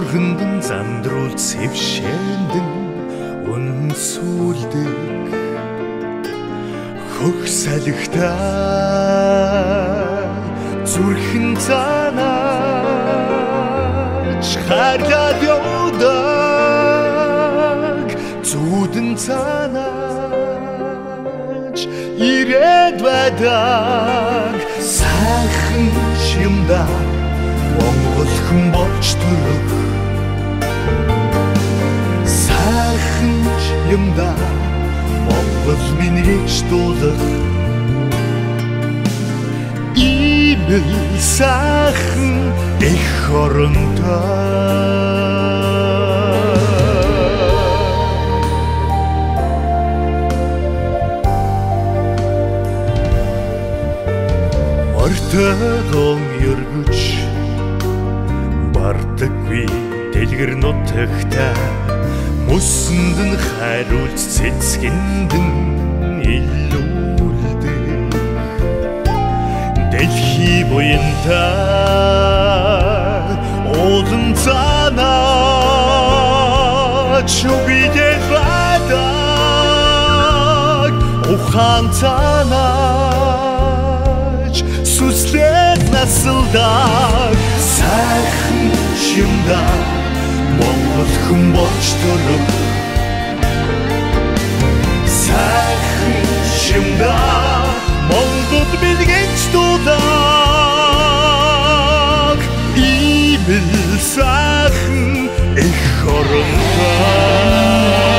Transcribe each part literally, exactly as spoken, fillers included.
зүрхэнд зандрул цэвшээндэн үнэн сүлдэг хөх салхитай зүрхэн цаанаач харлаад явдаг зүудэн цаанаач ирээд байдаг сайхан шимдаа Монгол хүн болж төрөх сайхан юмдаа Монгол минь гэж дуулах иймэл сайхан эх оронтой Мартагон өргөж бардаггүй дэлгэр нутагтай мөсөнд нь хайруулж цэцгэндэн илүүлдэг дэлхий буянтай уулан цаанаач үгийдээ байдаг ухаан цаанаач сүслээд насалдаг сайхан шимдаа Монгол хүн болж төрөх сайхан шимдаа Монгол минь гэж дуулах иймэл сайхан эх оронтой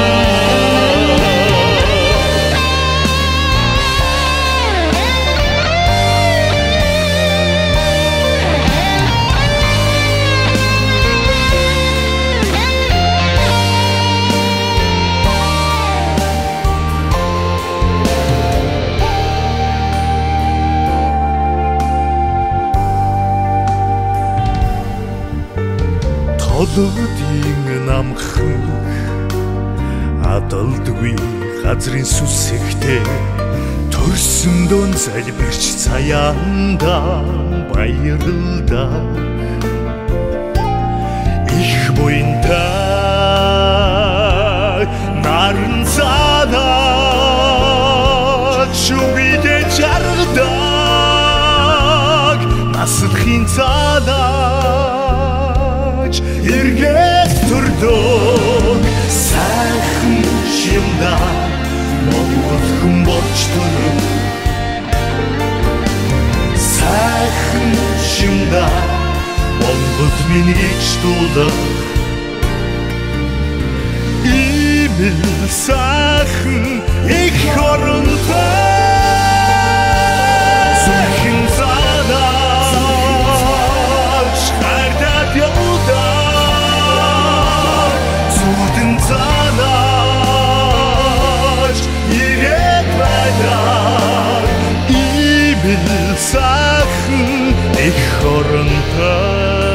Толодын намхан адалдгүй газрын сүсэгтэй төрсөн дон залбирч цаяанда баярлалаа их буянтай наран цаанаач үгийдээ жаргадаг наслахын цаанаач эргээд төрдөг сайхан шимдаа Монгол хүн болж төрөх сайхан шимдаа Монгол минь гэж дуулах иймэл сайхан эх оронтой зүрхэн цаанаач хардаад явдаг зүудэн цаанаач ирээд байдаг иймэл сайхан эх оронтой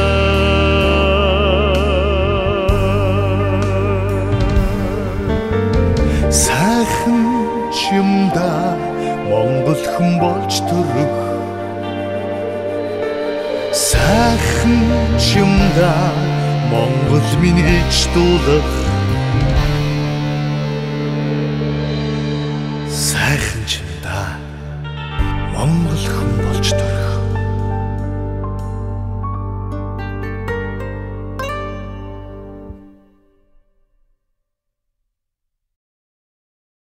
сайхан чимдаа Монгол хүн болж төрөх сайхан чимдаа Монгол минь гэж дуулах сайхан чимдаа Монгол хүн болж төрөх